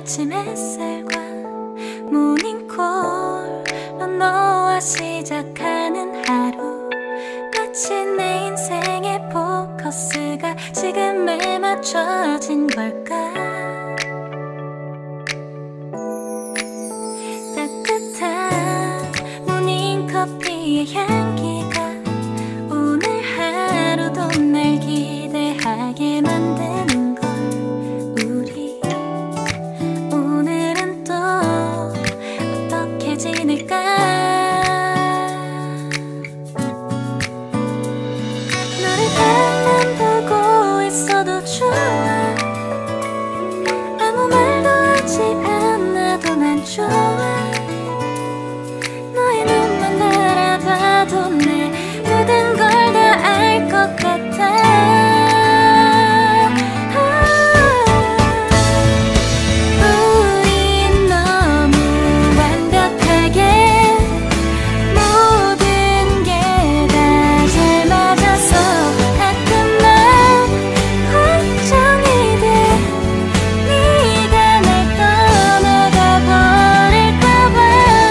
아침 햇살과 모닝콜로 너와 시작하는 하루, 마치 내 인생의 포커스가 지금에 맞춰진 걸까. 따뜻한 모닝커피의 향기가 오늘 하루도 날 기대하게 만드는 걸. 우리 오늘은 또 어떻게 지낼까. 너를 가만 보고 있어도 좋아. 아무 말도 하지 않아도 난 좋아. 너의 눈만 바라봐도 내 모든 걸 다 알 것 같아. 우린 너무 완벽하게 모든 게 다 잘 맞아서 가끔 난 걱정이 돼. 네가 날 떠나가 버릴까봐.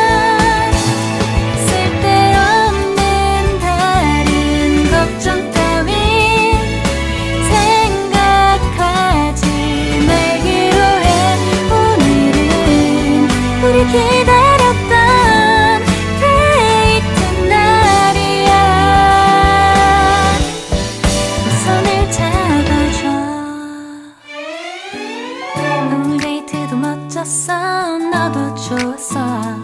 쓸데없는 다른 걱정 따윈 생각하지 말기로 해. 오늘은 우리 기다렸던 데이트 날이야. 손을 잡아줘. 오늘 데이트도 멋졌어. 너도 좋았어.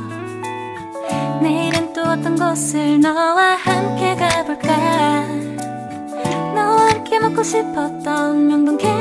내일은 또 어떤 곳을 너와 함께 가볼까. 너와 함께 먹고 싶었던 명동